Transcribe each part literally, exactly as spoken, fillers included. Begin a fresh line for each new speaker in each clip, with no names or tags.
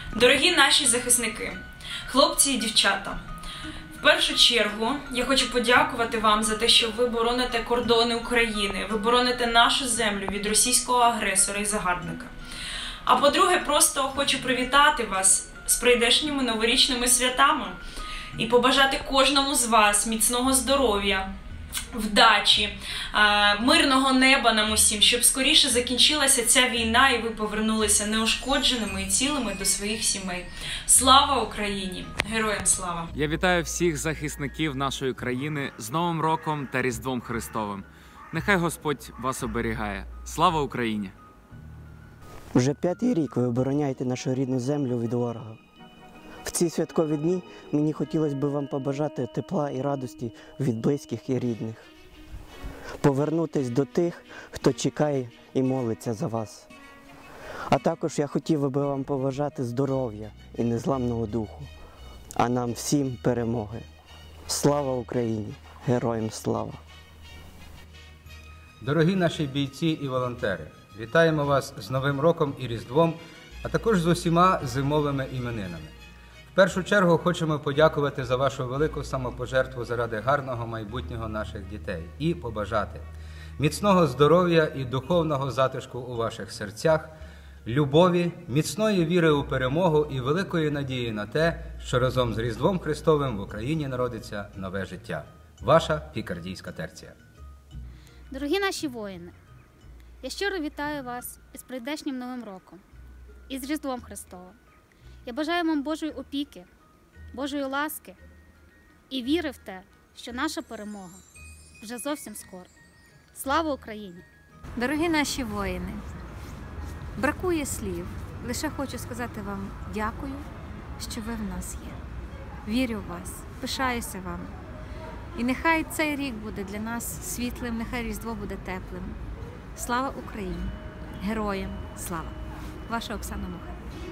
Дорогі наші захисники, хлопці і дівчата, в першу чергу я хочу подякувати вам за те, що ви бороните кордони України, ви бороните нашу землю від російського агресора і загарбника. А по-друге, просто хочу привітати вас з прийдешніми новорічними святами і побажати кожному з вас міцного здоров'я, вдачі, мирного неба нам усім, щоб скоріше закінчилася ця війна і ви повернулися неушкодженими і цілими до своїх сімей. Слава Україні! Героям слава!
Я вітаю всіх захисників нашої країни з Новим роком та Різдвом Христовим. Нехай Господь вас оберігає. Слава Україні!
Вже п'ятий рік ви обороняєте нашу рідну землю від ворога. В ці святкові дні мені хотілося б вам побажати тепла і радості від близьких і рідних. Повернутись до тих, хто чекає і молиться за вас. А також я хотів би вам побажати здоров'я і незламного духу, а нам всім перемоги. Слава Україні! Героям слава!
Дорогі наші бійці і волонтери, вітаємо вас з Новим роком і Різдвом, а також з усіма зимовими іменинами. В першу чергу хочемо подякувати за вашу велику самопожертву заради гарного майбутнього наших дітей і побажати міцного здоров'я і духовного затишку у ваших серцях, любові, міцної віри у перемогу і великої надії на те, що разом з Різдвом Христовим в Україні народиться нове життя. Ваша Пікардійська терція.
Дорогі наші воїни, я щиро вітаю вас із прийдешнім Новим роком і з Різдвом Христовим. Я бажаю вам Божої опіки, Божої ласки і віри в те, що наша перемога вже зовсім скоро. Слава Україні!
Дорогі наші воїни, бракує слів. Лише хочу сказати вам дякую, що ви в нас є. Вірю в вас, пишаюся вами. І нехай цей рік буде для нас світлим, нехай Різдво буде теплим. Слава Україні! Героям слава! Ваша Оксана Муха.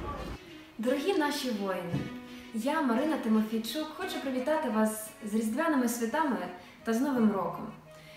Дорогі наші воїни, я, Марина Тимофійчук, хочу привітати вас з Різдвяними святами та з Новим роком.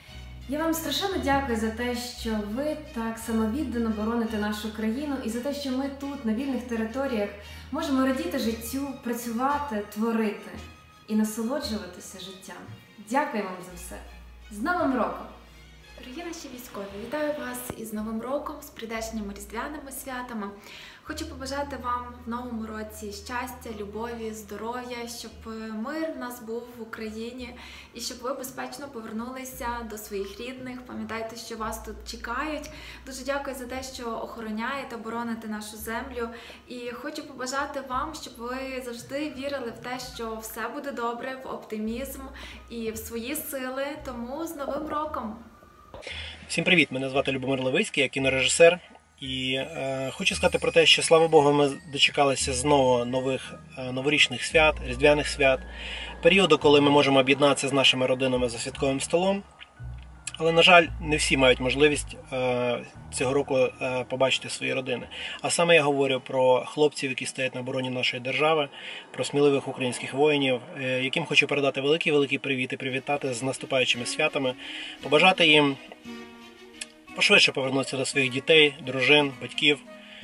Я вам страшенно дякую за те, що ви так самовіддано бороните нашу країну і за те, що ми тут, на вільних територіях, можемо радіти життю, працювати, творити і насолоджуватися життям. Дякую вам за все. З Новим роком!
Дорогі наші військові, вітаю вас із Новим роком, з прийдешніми різдвяними святами. Хочу побажати вам в новому році щастя, любові, здоров'я, щоб мир в нас був в Україні і щоб ви безпечно повернулися до своїх рідних. Пам'ятайте, що вас тут чекають. Дуже дякую за те, що охороняєте, бороните нашу землю. І хочу побажати вам, щоб ви завжди вірили в те, що все буде добре, в оптимізм і в свої сили. Тому з Новим роком!
Всім привіт! Мене звати Любомир Левицький, я кінорежисер. І е, хочу сказати про те, що, слава Богу, ми дочекалися знову нових е, новорічних свят, різдвяних свят, періоду, коли ми можемо об'єднатися з нашими родинами за святковим столом. Але, на жаль, не всі мають можливість е, цього року е, побачити свої родини. А саме я говорю про хлопців, які стоять на обороні нашої держави, про сміливих українських воїнів, е, яким хочу передати великий-великий привіт і привітати з наступаючими святами, побажати їм пошвидше повернутися до своїх дітей, дружин, батьків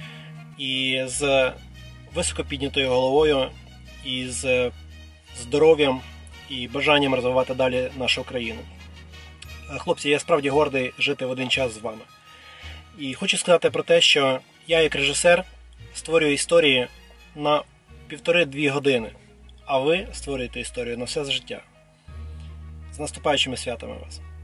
і з високо піднятою головою, і з здоров'ям і бажанням розвивати далі нашу країну. Хлопці, я справді гордий жити в один час з вами. І хочу сказати про те, що я як режисер створюю історії на півтори-дві години, а ви створюєте історію на все життя. З наступаючими святами вас!